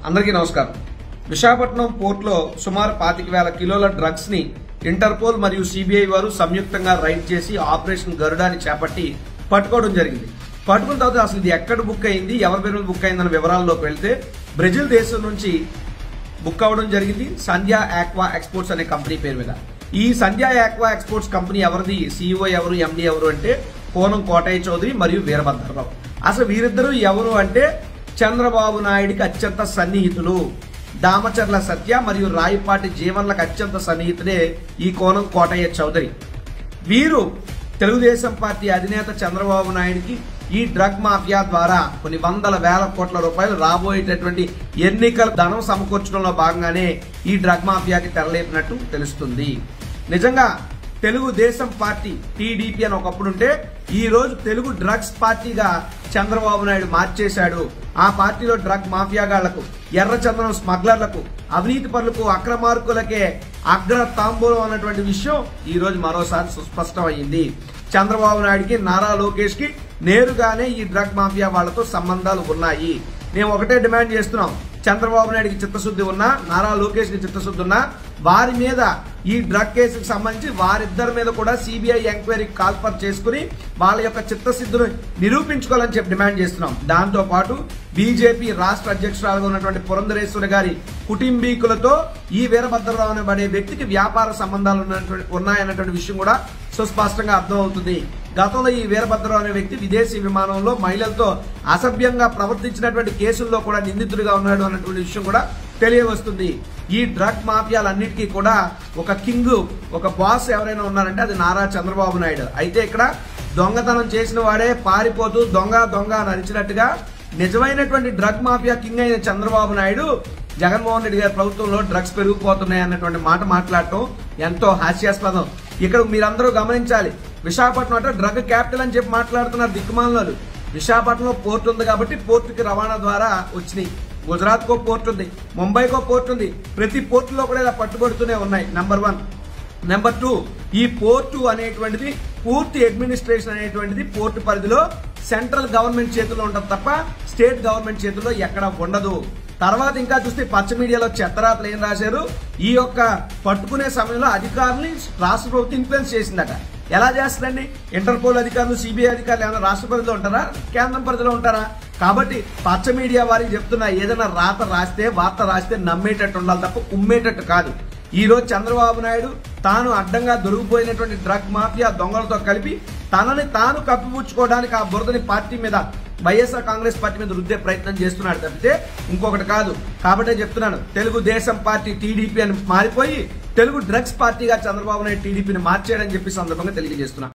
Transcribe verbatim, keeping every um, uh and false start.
అందరికీ నమస్కారం. విశాఖపట్నం పోర్టులో సుమారు పాతిక వేల కిలోల డ్రగ్స్ ని ఇంటర్పోల్ మరియు సిబిఐ వారు సంయుక్తంగా రైడ్ చేసి ఆపరేషన్ గరుడాని చేపట్టి పట్టుకోవడం జరిగింది. పట్టుకున్న తర్వాత అసలు ఇది ఎక్కడ బుక్ అయింది, ఎవరి పేరు మీద బుక్ అయిందన్న వివరాల్లోకి వెళ్తే బ్రెజిల్ దేశం నుంచి బుక్ అవ్వడం జరిగింది. సంధ్యా ఆక్వా ఎక్స్పోర్ట్స్ అనే కంపెనీ పేరు మీద. ఈ సంధ్యా ఆక్వా ఎక్స్పోర్ట్స్ కంపెనీ ఎవరిది, సీఈఓ ఎవరు, ఎండి ఎవరు అంటే కోనం కోటయ్య చౌదరి మరియు వీరభద్రరావు. అసలు వీరిద్దరూ ఎవరు అంటే చంద్రబాబు నాయుడికి అత్యంత సన్నిహితులు. దామచర్ల సత్య మరియు రాయపాటి జీవన్లకు అత్యంత సన్నిహితుడే ఈ కోనం కోటయ్య చౌదరి. వీరు తెలుగుదేశం పార్టీ అధినేత చంద్రబాబు నాయుడికి ఈ డ్రగ్ మాఫియా ద్వారా కొన్ని వందల వేల కోట్ల రూపాయలు రాబోయేటటువంటి ఎన్నికల ధనం సమకూర్చడంలో భాగంగానే ఈ డ్రగ్ మాఫియాకి తెరలేపినట్టు తెలుస్తుంది. నిజంగా తెలుగుదేశం పార్టీ టీడీపీ అని ఒకప్పుడు ఉంటే ఈ రోజు తెలుగు డ్రగ్స్ పార్టీగా చంద్రబాబు నాయుడు మార్చేశాడు. ఆ పార్టీలో డ్రగ్ మాఫియాగాళ్లకు, ఎర్రచందనం స్మగ్లర్లకు, అవినీతి పరులకు, అక్రమార్కులకే అగ్ర తాంబూలం అన్నటువంటి విషయం ఈ రోజు మరోసారి సుస్పష్టమైంది. చంద్రబాబు నాయుడికి, నారా లోకేష్ కి నేరుగానే ఈ డ్రగ్ మాఫియా వాళ్లతో సంబంధాలు ఉన్నాయి. మేము ఒకటే డిమాండ్ చేస్తున్నాం, చంద్రబాబు నాయుడికి చిత్తశుద్ధి ఉన్నా, నారా లోకేష్ కి చిత్తశుద్ధి ఉన్నా వారి మీద ఈ డ్రగ్ కేసుకు సంబంధించి వారిద్దరి మీద కూడా సిబిఐ ఎంక్వైరీకి కాల్పర్ చేసుకుని వాళ్ళ యొక్క చిత్తశుద్ధిని నిరూపించుకోవాలని చెప్పి డిమాండ్ చేస్తున్నాం. దాంతో పాటు బీజేపీ రాష్ట్ర అధ్యక్షురాలుగా ఉన్నటువంటి పురంధరేశ్వరి గారి కుటుంబీకులతో ఈ వీరభద్రరావు అనే వ్యక్తికి వ్యాపార సంబంధాలు ఉన్నాయన్నటువంటి విషయం కూడా సుస్పష్టంగా అర్థమవుతుంది. గతంలో ఈ వీరభద్రరావు అనే వ్యక్తి విదేశీ విమానంలో మహిళలతో అసభ్యంగా ప్రవర్తించినటువంటి కేసుల్లో కూడా నిందితుడిగా ఉన్నాడు అన్నటువంటి విషయం కూడా తెలియవస్తుంది. ఈ డ్రగ్ మాఫియాలన్నిటికీ కూడా ఒక కింగ్, ఒక బాస్ ఎవరైనా ఉన్నారంటే అది నారా చంద్రబాబు నాయుడు. అయితే ఇక్కడ దొంగతనం చేసిన వాడే పారిపోతూ దొంగ దొంగ అని అరిచినట్టుగా నిజమైనటువంటి డ్రగ్ మాఫియా కింగ్ అయిన చంద్రబాబు నాయుడు జగన్మోహన్ రెడ్డి గారి ప్రభుత్వంలో డ్రగ్స్ పెరిగిపోతున్నాయి అన్నటువంటి మాట మాట్లాడటం ఎంతో హాస్యాస్పదం. ఇక్కడ మీరందరూ గమనించాలి, విశాఖపట్నం అంటే డ్రగ్ క్యాపిటల్ అని చెప్పి మాట్లాడుతున్నారు దిక్కుమాలలో. విశాఖపట్నంలో పోర్టు ఉంది కాబట్టి పోర్టుకి రవాణా ద్వారా వచ్చినాయి. గుజరాత్ కో పోర్టు ఉంది, ముంబైకో పోర్టు ఉంది. ప్రతి పోర్టులో కూడా ఇలా పట్టుబడుతూనే ఉన్నాయి. Number one. నెంబర్ టూ, ఈ పోర్టు అనేటువంటిది పూర్తి అడ్మినిస్ట్రేషన్ అనేటువంటిది పోర్టు పరిధిలో సెంట్రల్ గవర్నమెంట్ చేతుల్లో ఉంటుంది తప్ప స్టేట్ గవర్నమెంట్ చేతుల్లో ఎక్కడ ఉండదు. తర్వాత ఇంకా చూస్తే పచ్చ మీడియాలో చెత్తరాతలు ఏం రాశారు, ఈ యొక్క పట్టుకునే సమయంలో అధికారులు రాష్ట్ర ప్రభుత్వం ఇన్ఫ్లుయెన్స్ చేసిందట. ఎలా చేస్తుందండి? ఇంటర్పోల్ అధికారులు, సిబిఐ అధికారులు ఏమైనా రాష్ట్ర పరిధిలో ఉంటారా, కేంద్రం పరిధిలో ఉంటారా? కాబట్టి పచ్చ మీడియా వారికి చెప్తున్నా, ఏదైనా రాత రాస్తే వార్త రాస్తే నమ్మేటట్టు ఉండాలి తప్ప కుమ్మేటట్టు కాదు. ఈ రోజు చంద్రబాబు నాయుడు తాను అడ్డంగా దొరికిపోయినటువంటి డ్రగ్ మాఫియా దొంగలతో కలిపి తనని తాను కప్పిపుచ్చుకోవడానికి ఆ బురదని పార్టీ మీద, వైఎస్ఆర్ కాంగ్రెస్ పార్టీ మీద రుద్దే ప్రయత్నం చేస్తున్నాడు తప్పితే ఇంకొకటి కాదు. కాబట్టే చెప్తున్నాను, తెలుగుదేశం పార్టీ టీడీపీ అని మారిపోయి తెలుగు డ్రగ్స్ పార్టీగా చంద్రబాబు నాయుడు టీడీపీని మార్చాడని చెప్పి సందర్భంగా తెలియజేస్తున్నా.